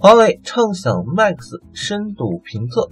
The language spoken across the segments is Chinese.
华为畅享 Max 深度评测。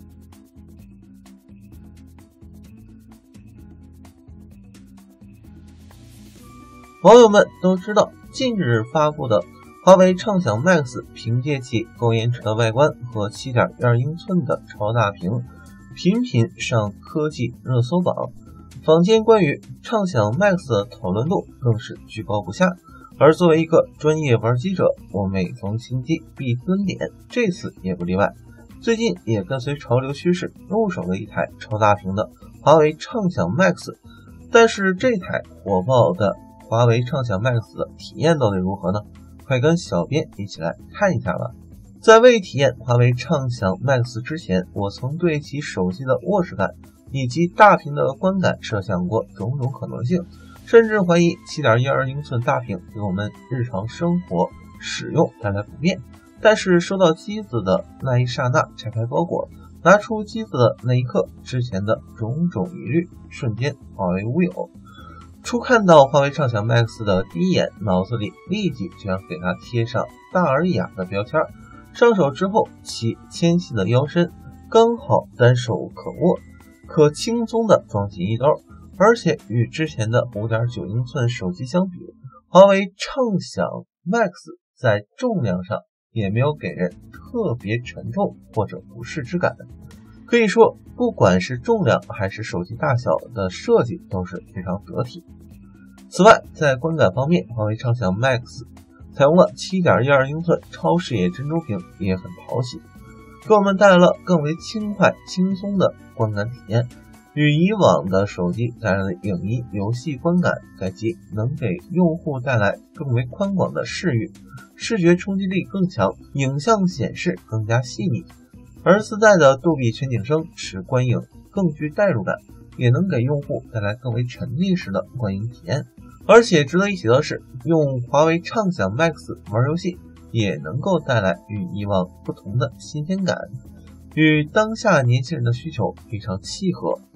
网友们都知道，近日发布的华为畅享 Max 凭借其够严实的外观和 7.12 英寸的超大屏，频频上科技热搜榜。坊间关于畅享 Max 的讨论度更是居高不下。而作为一个专业玩机者，我每逢新机必蹲点，这次也不例外。最近也跟随潮流趋势入手了一台超大屏的华为畅享 Max， 但是这台火爆的华为畅享 Max 的体验到底如何呢？快跟小编一起来看一下吧。在未体验华为畅享 Max 之前，我曾对其手机的握持感以及大屏的观感设想过种种可能性，甚至怀疑 7.12 英寸大屏给我们日常生活使用带来不便。但是收到机子的那一刹那，拆开包裹，拿出机子的那一刻，之前的种种疑虑瞬间化为乌有。初看到华为畅享 Max 的第一眼，脑子里立即就想给它贴上大而雅的标签。上手之后，其纤细的腰身刚好单手可握，可轻松的装进衣兜。而且与之前的 5.9 英寸手机相比，华为畅享 Max 在重量上也没有给人特别沉重或者不适之感。可以说，不管是重量还是手机大小的设计都是非常得体。此外，在观感方面，华为畅享 Max 采用了 7.12 英寸超视野珍珠屏，也很讨喜，给我们带来了更为轻快轻松的观感体验。与以往的手机带来的影音游戏观感，该机能给用户带来更为宽广的视域，视觉冲击力更强，影像显示更加细腻，而自带的杜比全景声使观影更具代入感，也能给用户带来更为沉浸式的观影体验。而且值得一提的是，用华为畅享 Max 玩游戏也能够带来与以往不同的新鲜感，与当下年轻人的需求非常契合。